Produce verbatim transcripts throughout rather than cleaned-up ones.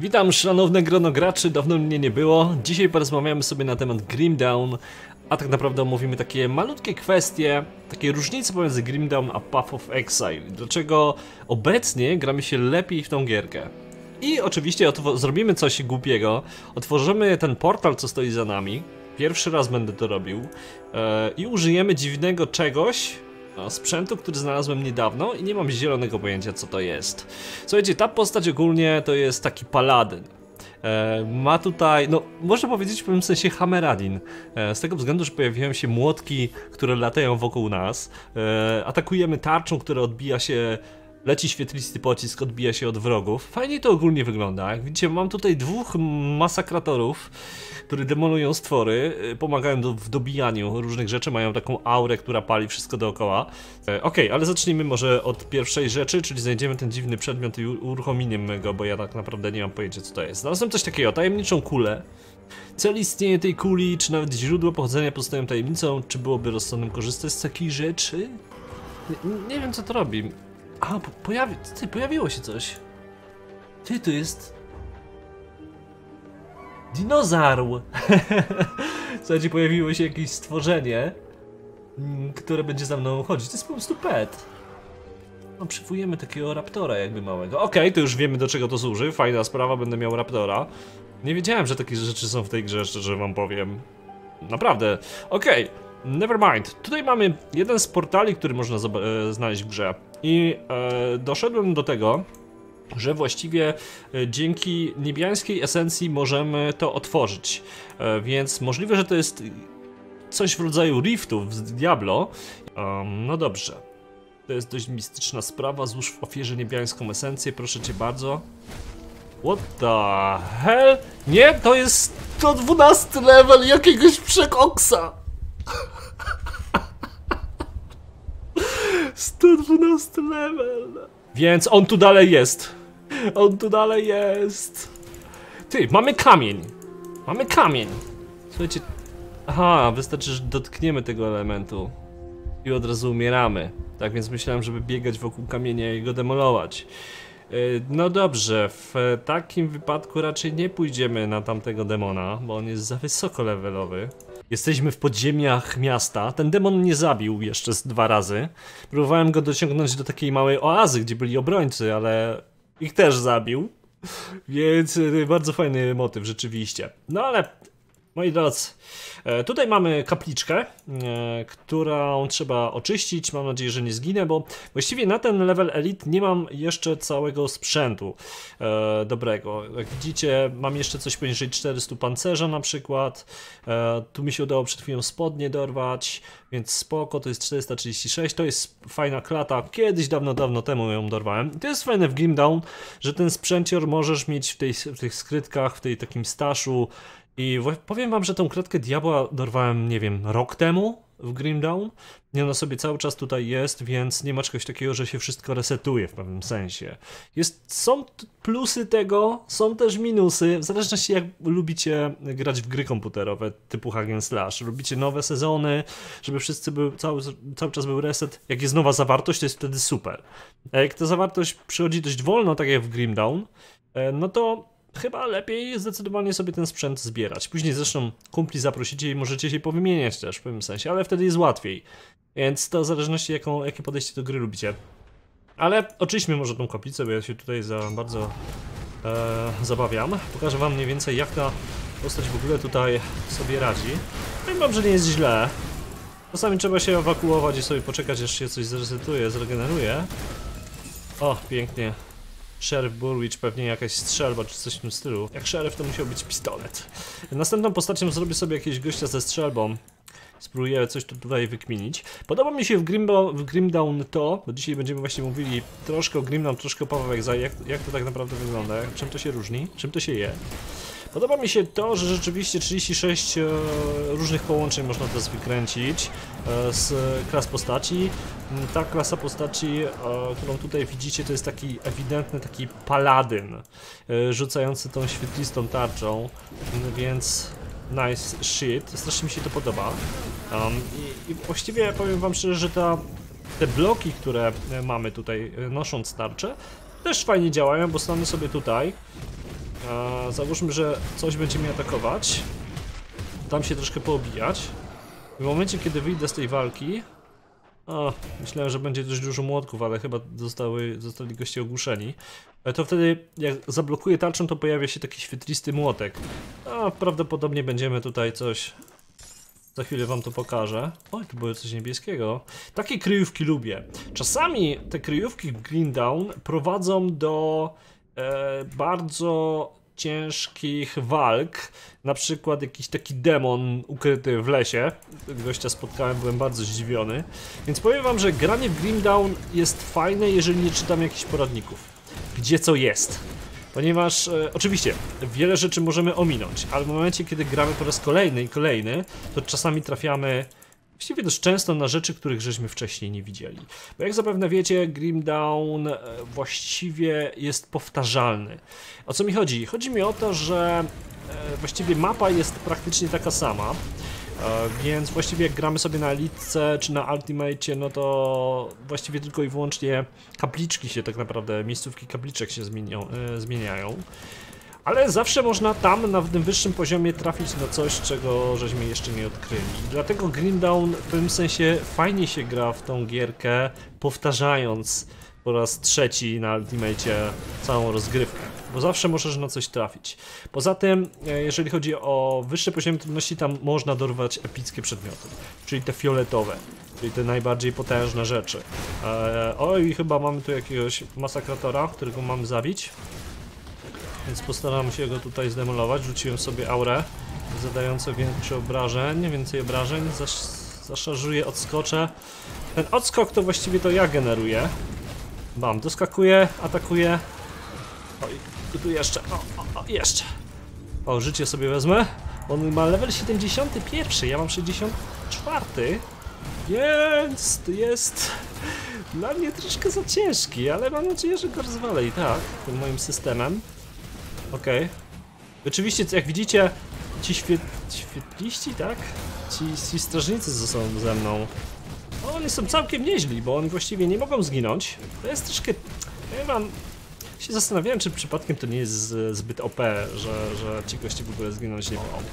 Witam szanowne grono graczy, dawno mnie nie było. Dzisiaj porozmawiamy sobie na temat Grim Dawn, a tak naprawdę omówimy takie malutkie kwestie, takie różnice pomiędzy Grim Dawn a Path of Exile. Dlaczego obecnie gramy się lepiej w tą gierkę. I oczywiście zrobimy coś głupiego, otworzymy ten portal, co stoi za nami. Pierwszy raz będę to robił. Yy, I użyjemy dziwnego czegoś, no, sprzętu, który znalazłem niedawno i nie mam zielonego pojęcia, co to jest. Słuchajcie, ta postać ogólnie to jest taki paladyn. E, ma tutaj, no można powiedzieć w pewnym sensie Hameradin. E, z tego względu, że pojawiają się młotki, które latają wokół nas. E, atakujemy tarczą, która odbija się, leci świetlisty pocisk, odbija się od wrogów. Fajnie to ogólnie wygląda. Jak widzicie, mam tutaj dwóch masakratorów, które demolują stwory, pomagają do, w dobijaniu różnych rzeczy, mają taką aurę, która pali wszystko dookoła. E, Okej, okay, ale zacznijmy może od pierwszej rzeczy, czyli znajdziemy ten dziwny przedmiot i uruchomimy go, bo ja tak naprawdę nie mam pojęcia, co to jest. Znalazłem coś takiego, tajemniczą kulę. Cel istnienia tej kuli, czy nawet źródło pochodzenia pozostają tajemnicą, czy byłoby rozsądnym korzystać z takiej rzeczy? Nie, nie wiem, co to robi. A, po, pojawi... Ty, pojawiło się coś. Ty, to jest... Dinozaur! Słuchajcie, pojawiło się jakieś stworzenie, które będzie za mną chodzić. To jest po prostu pet. No, przywołujemy takiego raptora jakby małego. Okej, okay, to już wiemy, do czego to służy. Fajna sprawa, będę miał raptora. Nie wiedziałem, że takie rzeczy są w tej grze, szczerze wam powiem. Naprawdę. Okej, okay. Never mind. Tutaj mamy jeden z portali, który można e, znaleźć w grze. I e, doszedłem do tego, że właściwie e, dzięki niebiańskiej esencji możemy to otworzyć. E, więc możliwe, że to jest coś w rodzaju riftów z Diablo. Um, no dobrze. To jest dość mistyczna sprawa. Złóż w ofierze niebiańską esencję, proszę cię bardzo. What the hell? Nie, to jest sto dwunasty level jakiegoś przekoksa. sto dwunasty level. Więc on tu dalej jest. On tu dalej jest. Ty, mamy kamień. Mamy kamień. Słuchajcie. Aha, wystarczy, że dotkniemy tego elementu i od razu umieramy. Tak więc myślałem, żeby biegać wokół kamienia i go demolować. No dobrze, w takim wypadku raczej nie pójdziemy na tamtego demona, bo on jest za wysoko levelowy. Jesteśmy w podziemiach miasta. Ten demon mnie zabił jeszcze z dwa razy. Próbowałem go dociągnąć do takiej małej oazy, gdzie byli obrońcy, ale ich też zabił. Więc bardzo fajny motyw rzeczywiście. No ale, moi drodzy, tutaj mamy kapliczkę, którą trzeba oczyścić. Mam nadzieję, że nie zginę, bo właściwie na ten level Elite nie mam jeszcze całego sprzętu e, dobrego. Jak widzicie, mam jeszcze coś poniżej czterystu pancerza na przykład. E, tu mi się udało przed chwilą spodnie dorwać, więc spoko, to jest czterysta trzydzieści sześć. To jest fajna klata. Kiedyś dawno, dawno temu ją dorwałem. To jest fajne w Grim Dawn, że ten sprzęcior możesz mieć w, tej, w tych skrytkach, w tej takim staszu. I powiem wam, że tą kratkę diabła dorwałem, nie wiem, rok temu w Grim Dawn. I ona sobie cały czas tutaj jest, więc nie ma czegoś takiego, że się wszystko resetuje w pewnym sensie. Jest, są plusy tego, są też minusy, w zależności jak lubicie grać w gry komputerowe typu hack and slash. Lubicie nowe sezony, żeby wszyscy był, cały, cały czas był reset. Jak jest nowa zawartość, to jest wtedy super. A jak ta zawartość przychodzi dość wolno, tak jak w Grim Dawn, no to chyba lepiej zdecydowanie sobie ten sprzęt zbierać. Później zresztą kumpli zaprosicie i możecie się powymieniać też w pewnym sensie, ale wtedy jest łatwiej. Więc to w zależności jaką, jakie podejście do gry lubicie. Ale oczyśćmy może tą kaplicę, bo ja się tutaj za bardzo e, zabawiam. Pokażę wam mniej więcej, jak ta postać w ogóle tutaj sobie radzi. Powiem wam, że nie jest źle. Czasami trzeba się ewakuować i sobie poczekać, aż się coś zresetuje, zregeneruje. O, pięknie. Sheriff Burwich, pewnie jakaś strzelba czy coś w tym stylu. Jak sheriff, to musiał być pistolet. Następną postacią zrobię sobie jakiegoś gościa ze strzelbą. Spróbuję coś tu tutaj wykminić. Podoba mi się w Grim, w Grim Dawn to, bo dzisiaj będziemy właśnie mówili troszkę o Grim Dawn, troszkę o Path of Exile, jak, jak to tak naprawdę wygląda, czym to się różni, czym to się je. Podoba mi się to, że rzeczywiście trzydzieści sześć e, różnych połączeń można teraz wykręcić e, z klas postaci. Ta klasa postaci, e, którą tutaj widzicie, to jest taki ewidentny taki paladyn, e, rzucający tą świetlistą tarczą, więc nice shit, strasznie mi się to podoba. Um, i, I właściwie powiem wam szczerze, że ta, te bloki, które mamy tutaj nosząc tarczę, też fajnie działają, bo stamy sobie tutaj E, załóżmy, że coś będzie mnie atakować. Dam się troszkę poobijać. W momencie, kiedy wyjdę z tej walki... O, myślałem, że będzie dość dużo młotków, ale chyba zostały, zostali goście ogłuszeni. To wtedy, jak zablokuję tarczą, to pojawia się taki świetlisty młotek. A prawdopodobnie będziemy tutaj coś... Za chwilę wam to pokażę. Oj, tu było coś niebieskiego. Takie kryjówki lubię. Czasami te kryjówki w Grindawn prowadzą do e, bardzo ciężkich walk. Na przykład jakiś taki demon ukryty w lesie. Gościa spotkałem, byłem bardzo zdziwiony. Więc powiem wam, że granie w Grindawn jest fajne, jeżeli nie czytam jakichś poradników. Gdzie co jest. Ponieważ e, oczywiście wiele rzeczy możemy ominąć, ale w momencie, kiedy gramy po raz kolejny i kolejny, to czasami trafiamy właściwie dość często na rzeczy, których żeśmy wcześniej nie widzieli. Bo jak zapewne wiecie, Grindawn e, właściwie jest powtarzalny. O co mi chodzi? Chodzi mi o to, że e, właściwie mapa jest praktycznie taka sama. Więc właściwie jak gramy sobie na Elitce czy na Ultimate, no to właściwie tylko i wyłącznie kapliczki się tak naprawdę, miejscówki kapliczek się zmienią, e, zmieniają. Ale zawsze można tam na tym wyższym poziomie trafić na coś, czego żeśmy jeszcze nie odkryli. Dlatego Grindawn w tym sensie fajnie się gra w tą gierkę, powtarzając po raz trzeci na Ultimate całą rozgrywkę, bo zawsze możesz na coś trafić. Poza tym, jeżeli chodzi o wyższe poziomy trudności, tam można dorwać epickie przedmioty, czyli te fioletowe, czyli te najbardziej potężne rzeczy. Eee, oj, chyba mamy tu jakiegoś masakratora, którego mamy zabić, więc postaram się go tutaj zdemolować. Rzuciłem sobie aurę zadające większe obrażeń, więcej obrażeń, Zasz zaszarżuję, odskoczę. Ten odskok to właściwie to ja generuję. Bam, doskakuje, atakuje. Oj, tu jeszcze, o, o, o, jeszcze. O, życie sobie wezmę. On ma level siedemdziesiąty pierwszy, ja mam sześćdziesiąty czwarty. Więc jest dla mnie troszkę za ciężki, ale mam nadzieję, że go rozwalę i tak, tym moim systemem. Okej. Okay. Oczywiście, jak widzicie, ci świet... świetliści, tak? Ci, ci strażnicy ze sobą ze mną. No, oni są całkiem nieźli, bo oni właściwie nie mogą zginąć. To jest troszkę... Ja wam się zastanawiałem, czy przypadkiem to nie jest zbyt O P, że, że ci goście w ogóle zginąć nie mogą.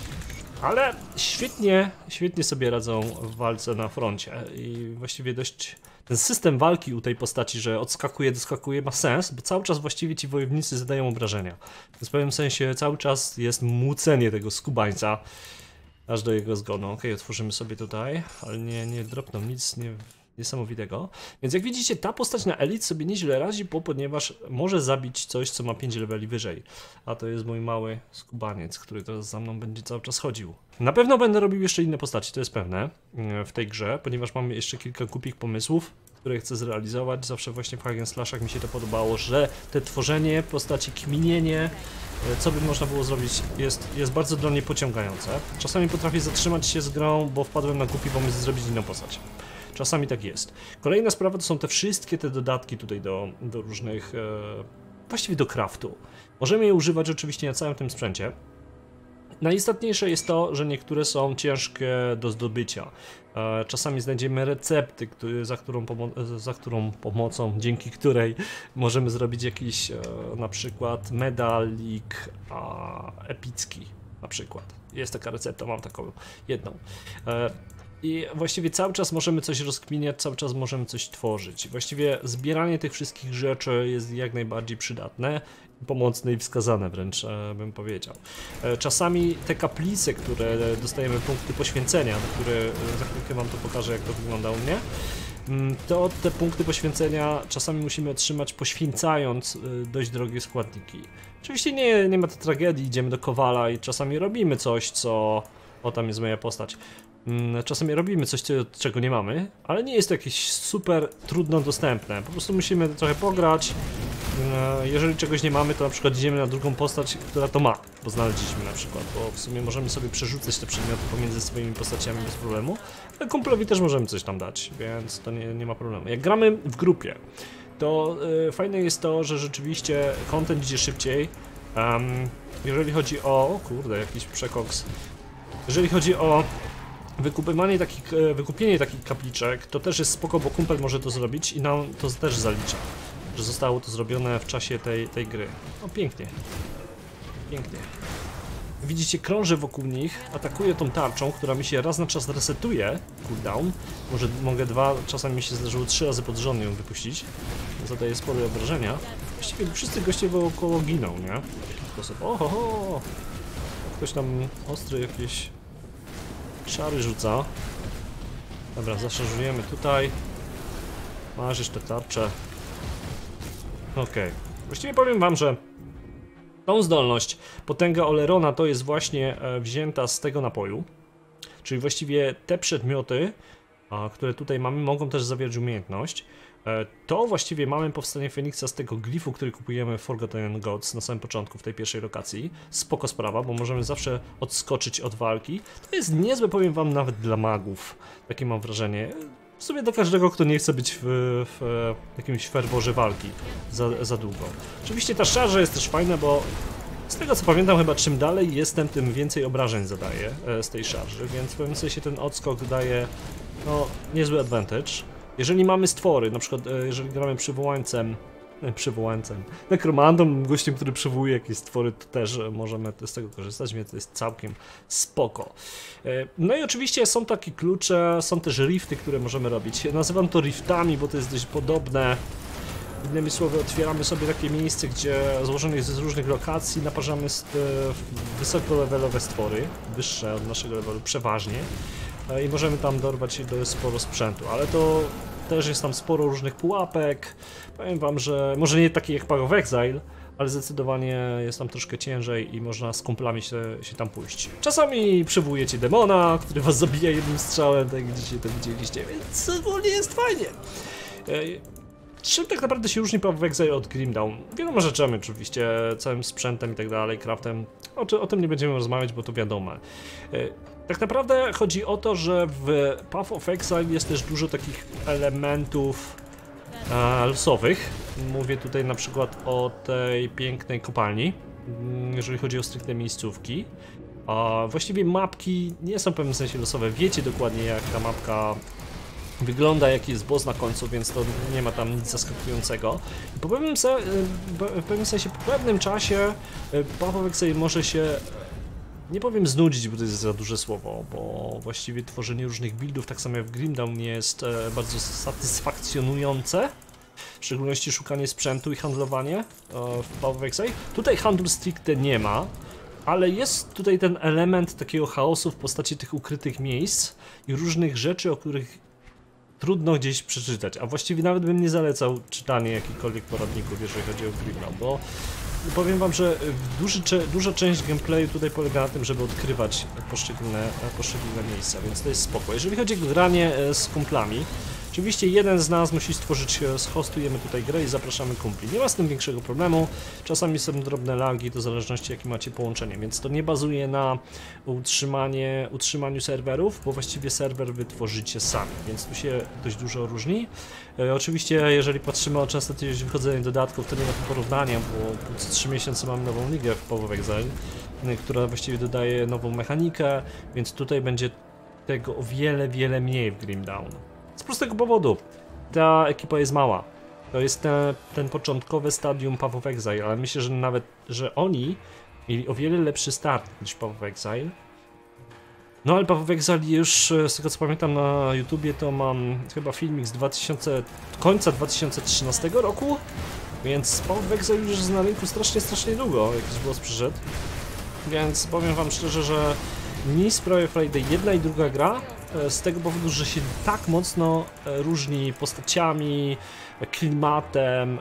Ale świetnie, świetnie sobie radzą w walce na froncie i właściwie dość... Ten system walki u tej postaci, że odskakuje, doskakuje, ma sens, bo cały czas właściwie ci wojownicy zadają obrażenia. Więc w pewnym sensie cały czas jest młócenie tego skubańca aż do jego zgonu. Ok, otworzymy sobie tutaj, ale nie, nie dropną nic nie, niesamowitego. Więc jak widzicie, ta postać na Elite sobie nieźle radzi, bo ponieważ może zabić coś, co ma pięć leveli wyżej. A to jest mój mały skubaniec, który teraz za mną będzie cały czas chodził. Na pewno będę robił jeszcze inne postaci, to jest pewne, w tej grze, ponieważ mamy jeszcze kilka głupich pomysłów, które chcę zrealizować. Zawsze właśnie w Hack and Slashach mi się to podobało, że te tworzenie postaci, kminienie, co by można było zrobić, jest, jest bardzo dla mnie pociągające. Czasami potrafię zatrzymać się z grą, bo wpadłem na głupi pomysł zrobić inną postać. Czasami tak jest. Kolejna sprawa to są te wszystkie te dodatki tutaj do, do różnych, e, właściwie do craftu. Możemy je używać oczywiście na całym tym sprzęcie. Najistotniejsze jest to, że niektóre są ciężkie do zdobycia. E, czasami znajdziemy recepty, który, za, którą za którą pomocą, dzięki której możemy zrobić jakiś e, na przykład medalik a, epicki na przykład. Jest taka recepta, mam taką jedną. E, I właściwie cały czas możemy coś rozkminiać, cały czas możemy coś tworzyć. Właściwie zbieranie tych wszystkich rzeczy jest jak najbardziej przydatne, pomocne i wskazane wręcz, e, bym powiedział. E, czasami te kaplice, które dostajemy punkty poświęcenia, które za chwilkę wam to pokażę, jak to wygląda u mnie, to te punkty poświęcenia czasami musimy otrzymać poświęcając dość drogie składniki. Oczywiście nie, nie ma to tragedii, idziemy do Kowala i czasami robimy coś, co... O, tam jest moja postać. Czasami robimy coś, czego nie mamy, ale nie jest to jakieś super trudno dostępne. Po prostu musimy trochę pograć. Jeżeli czegoś nie mamy, to na przykład idziemy na drugą postać, która to ma, bo znaleźliśmy na przykład, bo w sumie możemy sobie przerzucać te przedmioty pomiędzy swoimi postaciami bez problemu, ale kumplowi też możemy coś tam dać, więc to nie, nie ma problemu. Jak gramy w grupie, to yy, fajne jest to, że rzeczywiście content idzie szybciej. Um, jeżeli chodzi o... O kurde, jakiś przekoks. Jeżeli chodzi o wykupywanie takich, wykupienie takich kapliczek, to też jest spoko, bo kumpel może to zrobić i nam to też zalicza, że zostało to zrobione w czasie tej, tej gry. No pięknie. Pięknie. Widzicie, krążę wokół nich, atakuję tą tarczą, która mi się raz na czas resetuje, cooldown. Może mogę dwa, czasami mi się zdarzyło trzy razy pod rząd ją wypuścić. Zadaje spore obrażenia. Właściwie wszyscy goście wokoło giną, nie? W taki sposób. Oho, ho. Ktoś tam ostry jakieś szary rzuca. Dobra, zaszarżujemy tutaj. Masz jeszcze tarczę. Okej. Okay. Właściwie powiem wam, że tą zdolność, potęga Olerona, to jest właśnie e, wzięta z tego napoju. Czyli właściwie te przedmioty, a, które tutaj mamy, mogą też zawierać umiejętność. E, to właściwie mamy powstanie Feniksa z tego glifu, który kupujemy w Forgotten Gods na samym początku, w tej pierwszej lokacji. Spoko sprawa, bo możemy zawsze odskoczyć od walki. To jest niezłe, powiem wam, nawet dla magów. Takie mam wrażenie. W sumie do każdego, kto nie chce być w, w jakimś ferworze walki za, za długo. Oczywiście ta szarża jest też fajna, bo z tego co pamiętam, chyba czym dalej jestem, tym więcej obrażeń zadaję e, z tej szarży, więc w pewnym sensie ten odskok daje no, niezły advantage. Jeżeli mamy stwory, na przykład e, jeżeli gramy przywołańcem, e, przywołańcem, nekromantą, gościem, który przywołuje jakieś stwory, to też możemy z tego korzystać, więc to jest całkiem spoko. E, no i oczywiście są takie klucze, są też rifty, które możemy robić. Nazywam to riftami, bo to jest dość podobne. Innymi słowy, otwieramy sobie takie miejsce, gdzie złożone jest z różnych lokacji, naparzamy wysokolevelowe stwory, wyższe od naszego levelu przeważnie, i możemy tam dorwać do sporo sprzętu, ale to też jest tam sporo różnych pułapek. Powiem wam, że może nie taki jak Path of Exile, ale zdecydowanie jest tam troszkę ciężej i można z kumplami się, się tam pójść. Czasami przywołujecie demona, który was zabija jednym strzałem, tak jak dzisiaj to widzieliście, więc ogólnie jest fajnie. Czym tak naprawdę się różni Path of Exile od Grimdawn? Wieloma rzeczami oczywiście, całym sprzętem i tak dalej, craftem. O, o tym nie będziemy rozmawiać, bo to wiadomo. Tak naprawdę chodzi o to, że w Path of Exile jest też dużo takich elementów e, losowych. Mówię tutaj na przykład o tej pięknej kopalni, jeżeli chodzi o stricte miejscówki. A właściwie mapki nie są w pewnym sensie losowe. Wiecie dokładnie, jak ta mapka wygląda, jaki jest boss na końcu, więc to nie ma tam nic zaskakującego. I po pewnym, se w pewnym sensie, po pewnym czasie Path of Exile może się, nie powiem znudzić, bo to jest za duże słowo, bo właściwie tworzenie różnych buildów, tak samo jak w Grimdawn, jest bardzo satysfakcjonujące. W szczególności szukanie sprzętu i handlowanie w Path of Exile. Tutaj handlu stricte nie ma, ale jest tutaj ten element takiego chaosu w postaci tych ukrytych miejsc i różnych rzeczy, o których trudno gdzieś przeczytać, a właściwie nawet bym nie zalecał czytania jakichkolwiek poradników, jeżeli chodzi o Grimdawn, bo powiem wam, że duży, duża część gameplayu tutaj polega na tym, żeby odkrywać poszczególne, poszczególne miejsca, więc to jest spoko. Jeżeli chodzi o granie z kumplami, oczywiście jeden z nas musi stworzyć, schostujemy tutaj grę i zapraszamy kumpli. Nie ma z tym większego problemu, czasami są drobne lagi, to w zależności jakie macie połączenie, więc to nie bazuje na utrzymanie, utrzymaniu serwerów, bo właściwie serwer wy tworzycie sami, więc tu się dość dużo różni. E, oczywiście jeżeli patrzymy o częstotliwość wychodzenia dodatków, to nie ma tu porównania, bo co trzy miesiące mamy nową ligę w Path of Exile, która właściwie dodaje nową mechanikę, więc tutaj będzie tego o wiele, wiele mniej w Grimdawn. Z prostego powodu, ta ekipa jest mała. To jest te, ten początkowe stadium Path of Exile, ale myślę, że nawet, że oni mieli o wiele lepszy start niż Path of Exile. No ale Path of Exile już, z tego co pamiętam na YouTubie, to mam chyba filmik z dwa tysiące, końca dwa tysiące trzynastego roku, więc Path of Exile już jest na rynku strasznie, strasznie długo, jakiś głos przyszedł. Więc powiem wam szczerze, że mi sprawia Friday jedna i druga gra, z tego powodu, że się tak mocno różni postaciami, klimatem,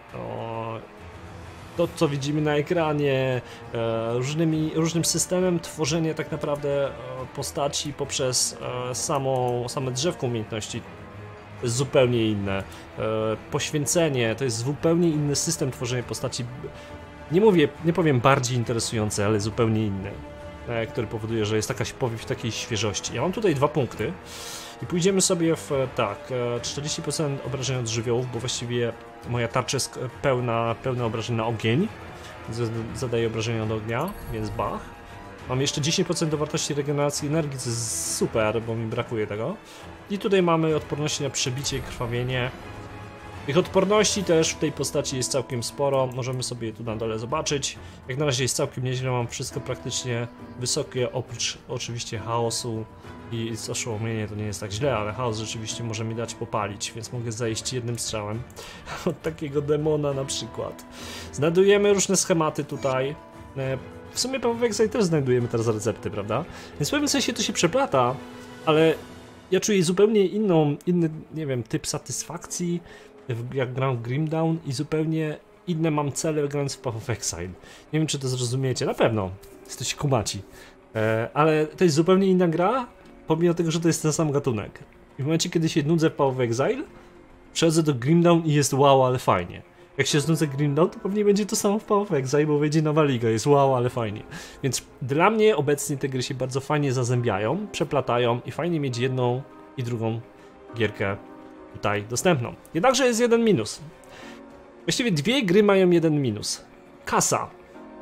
to co widzimy na ekranie, różnymi, różnym systemem tworzenia tak naprawdę postaci poprzez samą, same drzewko umiejętności. To jest zupełnie inne. Poświęcenie to jest zupełnie inny system tworzenia postaci. Nie mówię, nie powiem bardziej interesujący, ale zupełnie inny, który powoduje, że jest taka powiew takiej świeżości. Ja mam tutaj dwa punkty i pójdziemy sobie w tak, czterdzieści procent obrażeń od żywiołów, bo właściwie moja tarcza jest pełna, pełna obrażeń na ogień, zadaje obrażenia od ognia, więc bach. Mam jeszcze dziesięć procent do wartości regeneracji energii, co jest super, bo mi brakuje tego. I tutaj mamy odporności na przebicie i krwawienie. Tych odporności też w tej postaci jest całkiem sporo, możemy sobie je tu na dole zobaczyć. Jak na razie jest całkiem nieźle, mam wszystko praktycznie wysokie, oprócz oczywiście chaosu i oszołomienie to nie jest tak źle, ale chaos rzeczywiście może mi dać popalić, więc mogę zajść jednym strzałem od takiego demona na przykład. Znajdujemy różne schematy tutaj. W sumie Path of Exile też znajdujemy teraz recepty, prawda? Więc w pewnym sensie to się przeplata, ale ja czuję zupełnie inną, inny, nie wiem, typ satysfakcji, jak gram w Grim Dawn i zupełnie inne mam cele grając w Path of Exile. Nie wiem, czy to zrozumiecie, na pewno jesteście kumaci, e, ale to jest zupełnie inna gra, pomimo tego, że to jest ten sam gatunek. I w momencie, kiedy się nudzę w Path of Exile, przechodzę do Grim Dawn i jest wow, ale fajnie. Jak się znudzę Grim Dawn, to pewnie będzie to samo w Path of Exile, bo będzie nowa liga, jest wow, ale fajnie. Więc dla mnie obecnie te gry się bardzo fajnie zazębiają, przeplatają i fajnie mieć jedną i drugą gierkę tutaj dostępną. Jednakże jest jeden minus. Właściwie dwie gry mają jeden minus. Kasa.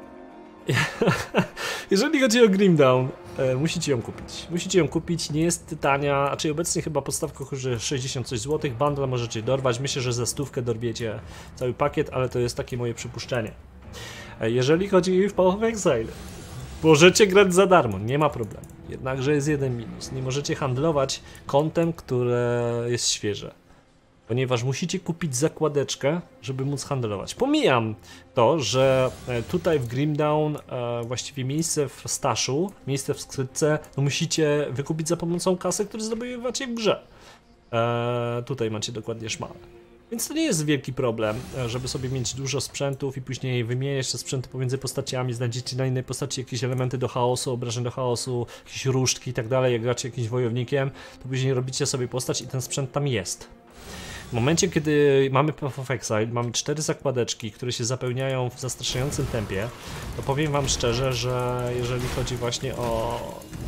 Jeżeli chodzi o Grim Dawn, e, musicie ją kupić. Musicie ją kupić, nie jest tania, a czyli obecnie chyba podstawka kosztuje sześćdziesiąt coś złotych, bundle możecie dorwać, myślę, że za stówkę dorwiecie cały pakiet, ale to jest takie moje przypuszczenie. E, jeżeli chodzi o Path of Exile, możecie grać za darmo, nie ma problemu. Jednakże jest jeden minus, nie możecie handlować kontem, które jest świeże. Ponieważ musicie kupić zakładeczkę, żeby móc handlować. Pomijam to, że tutaj w Grim Dawn e, właściwie miejsce w staszu, miejsce w skrytce, no musicie wykupić za pomocą kasy, które zdobywacie w grze. E, tutaj macie dokładnie szmalę. Więc to nie jest wielki problem, żeby sobie mieć dużo sprzętów i później wymieniać te sprzęty pomiędzy postaciami, znajdziecie na innej postaci jakieś elementy do chaosu, obrażeń do chaosu, jakieś różdżki i tak dalej, jak gracie jakimś wojownikiem, to później robicie sobie postać i ten sprzęt tam jest. W momencie, kiedy mamy Path of Exile, mamy cztery zakładeczki, które się zapełniają w zastraszającym tempie, to powiem wam szczerze, że jeżeli chodzi właśnie o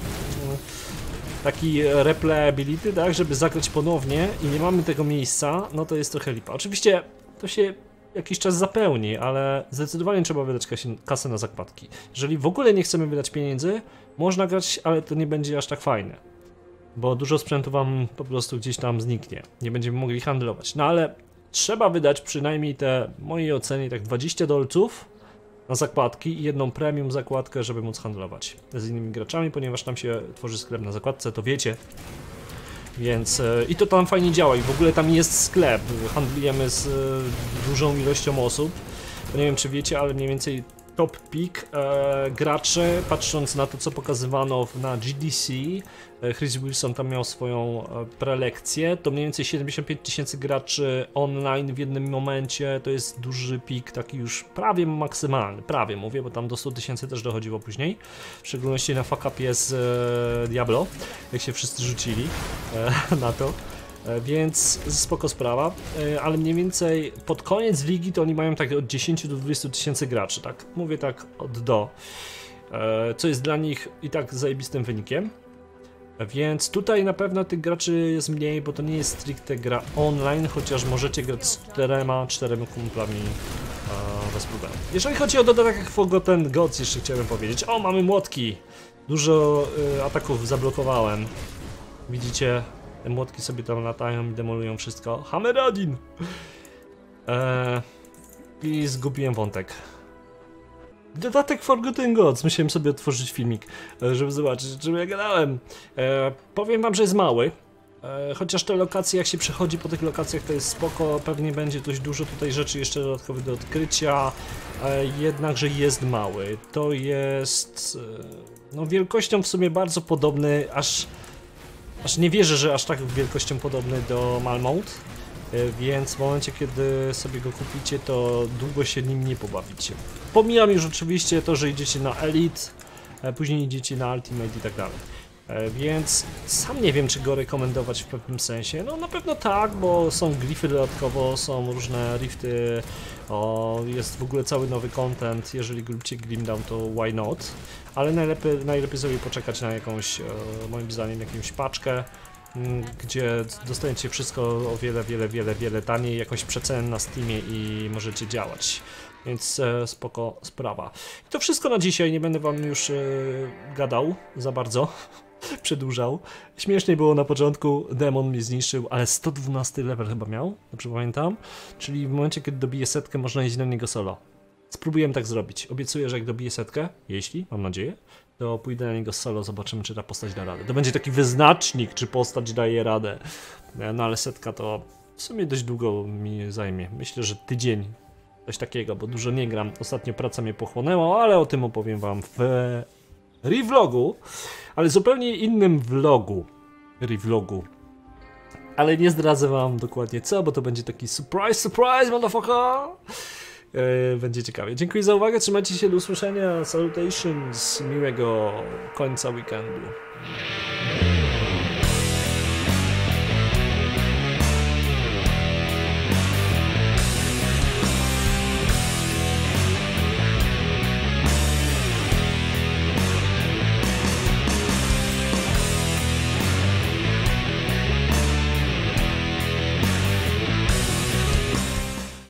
taki replayability, tak, żeby zagrać ponownie i nie mamy tego miejsca, no to jest trochę lipa. Oczywiście to się jakiś czas zapełni, ale zdecydowanie trzeba wydać kasę na zakładki. Jeżeli w ogóle nie chcemy wydać pieniędzy, można grać, ale to nie będzie aż tak fajne. Bo dużo sprzętu wam po prostu gdzieś tam zniknie. Nie będziemy mogli handlować. No ale trzeba wydać przynajmniej te, w mojej ocenie, tak dwadzieścia dolców na zakładki i jedną premium zakładkę, żeby móc handlować z innymi graczami, ponieważ tam się tworzy sklep na zakładce, to wiecie. Więc e, i to tam fajnie działa i w ogóle tam jest sklep. Handlujemy z e, dużą ilością osób. Bo nie wiem, czy wiecie, ale mniej więcej top pick e, graczy, patrząc na to, co pokazywano na G D C, e, Chris Wilson tam miał swoją e, prelekcję, to mniej więcej siedemdziesiąt pięć tysięcy graczy online w jednym momencie, to jest duży pik, taki już prawie maksymalny, prawie mówię, bo tam do stu tysięcy też dochodziło później, w szczególności na fuck upie z e, Diablo, jak się wszyscy rzucili e, na to. Więc spoko sprawa, ale mniej więcej pod koniec ligi to oni mają tak od dziesięciu do dwudziestu tysięcy graczy, tak? Mówię tak od do, co jest dla nich i tak zajebistym wynikiem. Więc tutaj na pewno tych graczy jest mniej, bo to nie jest stricte gra online, chociaż możecie grać z czterema, czterema kumplami bez problemu. Jeżeli chodzi o dodatek jak Forgotten Gods, jeszcze chciałem powiedzieć, o, mamy młotki, dużo y, ataków zablokowałem, widzicie? Te młotki sobie tam latają i demolują wszystko. Hammeradin! Eee, I zgubiłem wątek. Dodatek Forgotten Gods. Musiałem sobie otworzyć filmik, żeby zobaczyć, o czym ja gadałem. Eee, powiem wam, że jest mały. Eee, chociaż te lokacje, jak się przechodzi po tych lokacjach, to jest spoko. Pewnie będzie dość dużo tutaj rzeczy jeszcze dodatkowych do odkrycia. Eee, jednakże jest mały. To jest e, no, wielkością w sumie bardzo podobny, aż Aż nie wierzę, że aż tak wielkością podobny do Malmouth, więc w momencie, kiedy sobie go kupicie, to długo się nim nie pobawicie. Pomijam już oczywiście to, że idziecie na Elite, później idziecie na Ultimate i tak dalej. Więc sam nie wiem, czy go rekomendować w pewnym sensie. No na pewno tak, bo są glify dodatkowo, są różne rifty, o, jest w ogóle cały nowy content. Jeżeli lubicie Grim Dawn, to why not? Ale najlepiej, najlepiej sobie poczekać na jakąś, e, moim zdaniem, jakąś paczkę, m, gdzie dostaniecie wszystko o wiele, wiele, wiele, wiele taniej, jakąś przecenę na Steamie i możecie działać. Więc e, spoko sprawa. I to wszystko na dzisiaj, nie będę wam już e, gadał za bardzo. przedłużał. Śmiesznie było na początku, demon mnie zniszczył, ale sto dwunasty level chyba miał, dobrze pamiętam. Czyli w momencie, kiedy dobije setkę, można iść na niego solo. Spróbujemy tak zrobić. Obiecuję, że jak dobiję setkę, jeśli, mam nadzieję, to pójdę na niego solo, zobaczymy, czy ta postać da radę. To będzie taki wyznacznik, czy postać daje radę. No ale setka to w sumie dość długo mi zajmie. Myślę, że tydzień. Coś takiego, bo dużo nie gram. Ostatnio praca mnie pochłonęła, ale o tym opowiem wam w revlogu. Ale zupełnie innym vlogu. Revlogu. Ale nie zdradzę wam dokładnie co, bo to będzie taki surprise, surprise, motherfucker! Yy, będzie ciekawie. Dziękuję za uwagę, trzymajcie się, do usłyszenia. Salutations, miłego końca weekendu.